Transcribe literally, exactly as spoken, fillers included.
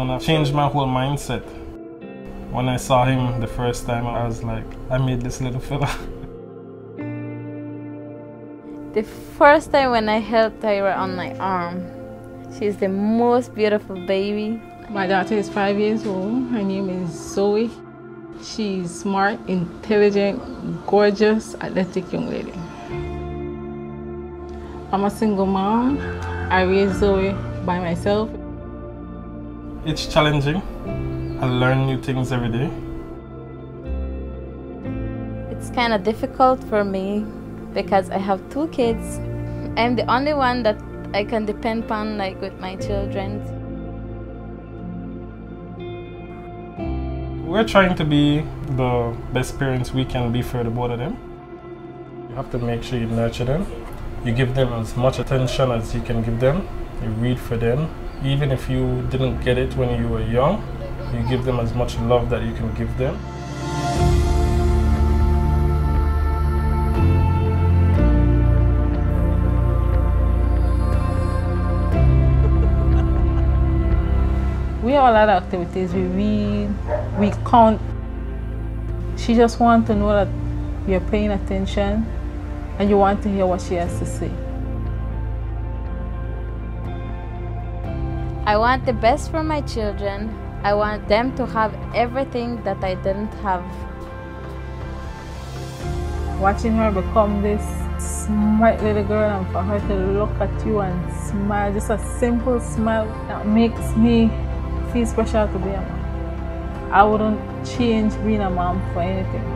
kind of changed my whole mindset. When I saw him the first time, I was like, I made this little fella. The first time when I held Tyra on my arm, she's the most beautiful baby. My daughter is five years old. Her name is Zoe. She's smart, intelligent, gorgeous, athletic young lady. I'm a single mom. I raised Zoe by myself. It's challenging. I learn new things every day. It's kind of difficult for me because I have two kids. I'm the only one that I can depend on, like with my children. We're trying to be the best parents we can be for the both of them. You have to make sure you nurture them. You give them as much attention as you can give them. You read for them. Even if you didn't get it when you were young, you give them as much love that you can give them. We have a lot of activities. We read, we count. She just wants to know that you're paying attention and you want to hear what she has to say. I want the best for my children. I want them to have everything that I didn't have. Watching her become this smart little girl and for her to look at you and smile, just a simple smile that makes me feel special to be a mom. I wouldn't change being a mom for anything.